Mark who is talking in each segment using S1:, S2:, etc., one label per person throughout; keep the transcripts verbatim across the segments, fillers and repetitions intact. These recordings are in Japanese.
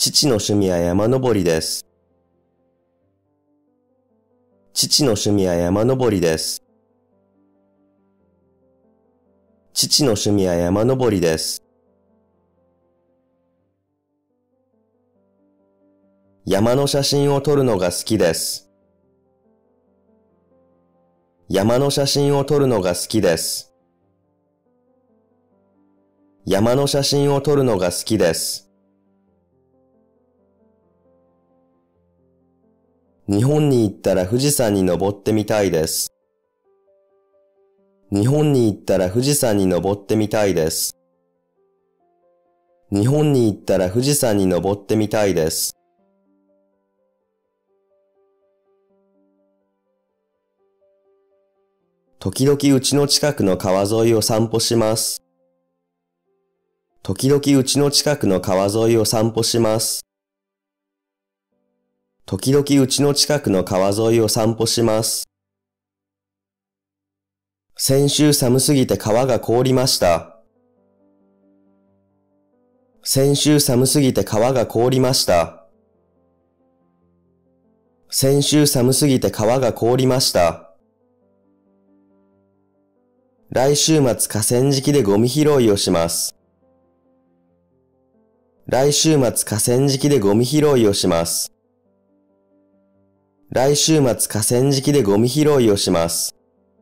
S1: 父の趣味は山登りです。父の趣味は山登りです。父の趣味は山登りです。山の写真を撮るのが好きです。山の写真を撮るのが好きです。山の写真を撮るのが好きです。日本に行ったら富士山に登ってみたいです。日本に行ったら富士山に登ってみたいです。日本に行ったら富士山に登ってみたいです。時々うちの近くの川沿いを散歩します。時々うちの近くの川沿いを散歩します。時々うちの近くの川沿いを散歩します。先週寒すぎて川が凍りました。先週寒すぎて川が凍りました。先週寒すぎて川が凍りました。来週末河川敷でゴミ拾いをします。来週末河川敷でゴミ拾いをします。来週末河川敷でゴミ拾いをします。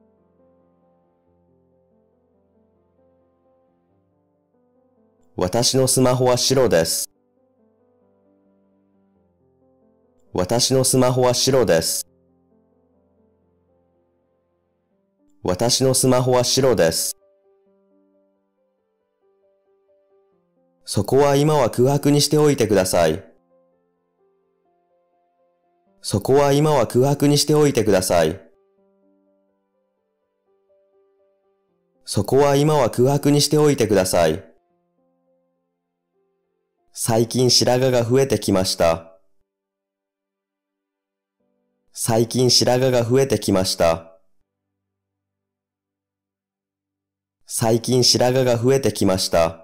S1: 私のスマホは白です。私のスマホは白です。私のスマホは白です。そこは今は空白にしておいてください。そこは今は空白にしておいてください。そこは今は空白にしておいてください。最近白髪が増えてきました。最近白髪が増えてきました。最近白髪が増えてきました。